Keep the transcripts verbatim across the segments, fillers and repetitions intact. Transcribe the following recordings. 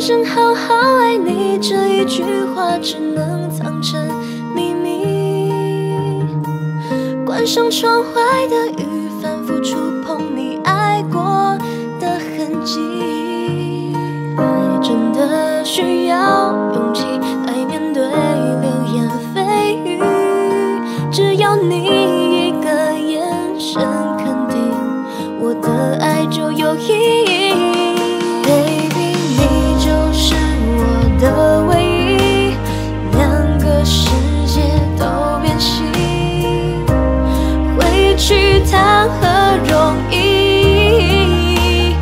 声好好爱你这一句话只能藏成秘密。关上窗外的雨，反复触碰你爱过的痕迹。爱真的需要勇气来面对流言蜚语，只要你一个眼神肯定，我的爱就有意义。Baby， 你就是我的唯一，两个世界都变形，回去谈何容易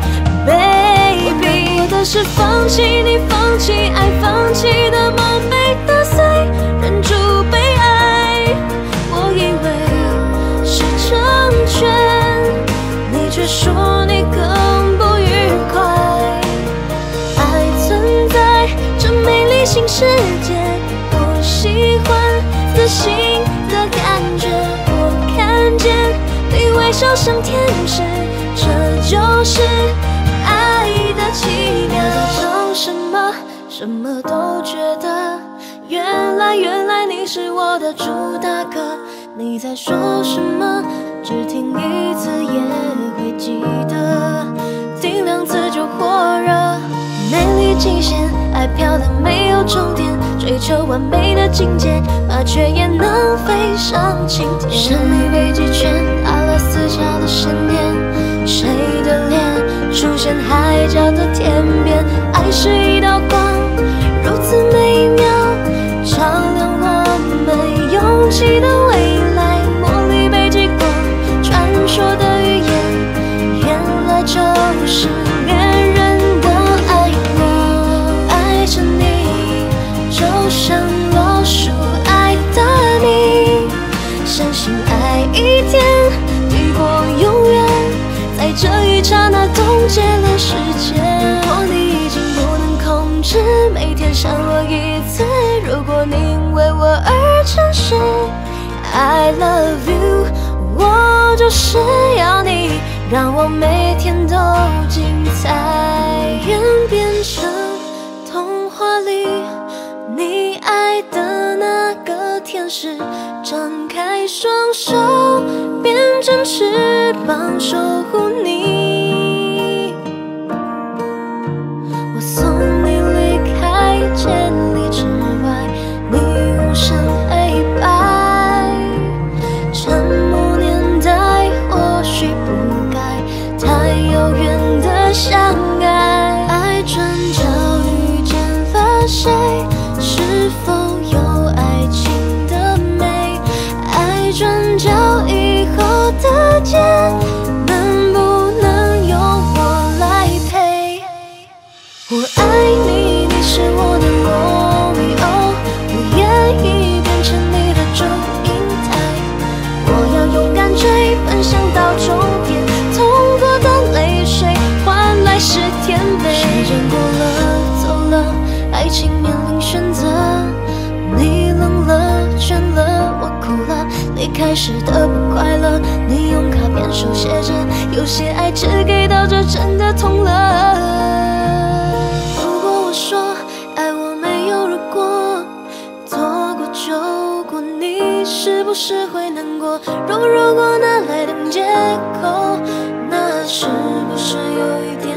？Baby， 我的是放弃你，放弃爱，放弃的梦被打碎，忍住被爱，我以为是成全，你却说你更不愉快。爱存在这美丽新世界，我喜欢自信的感觉，我看见你微笑像天使，这就是爱的奇妙。想什么什么都觉得，原来原来你是我的猪大哥。你在说什么？只听一次也会记得，听两次就火热。美丽极限，爱漂亮没有终点，追求完美的境界，麻雀也能飞上青天。神秘北极圈，阿拉斯加的闪电，谁的脸出现海角的天边？爱是一道光，如此美妙，照亮我们勇气的未来。梦里北极光，传说的语言，原来就是恋人的爱过。爱着你，就像老鼠爱大米，相信爱一天抵过永远，在这一刹那冻结了时间。如果你已经不能控制每天想我一次，如果你因为我而诚实 I love you， 我就是要你，让我每天都精彩。愿变成童话里你爱的那个天使，张开双手变成翅膀守护你。我送你离开千里之外，你无声黑白，沉默年代或许不该太遥远的相爱。爱转角遇见了谁？是否有爱情的美？爱转角以后的街，能不能由我来陪？我爱你，你是我的罗密欧，我愿意变成你的祝英台。我要勇敢追，奔向到终点，痛过的泪水换来是甜美。时间过了，走了，爱情面临选择，你冷了，倦了，我哭了。离开时的不快乐，你用卡片手写着，有些爱只给到这，真的痛了。如果我说爱我没有如果，错过就过，你是不是会难过？如果如果拿来当借口，那是不是有一点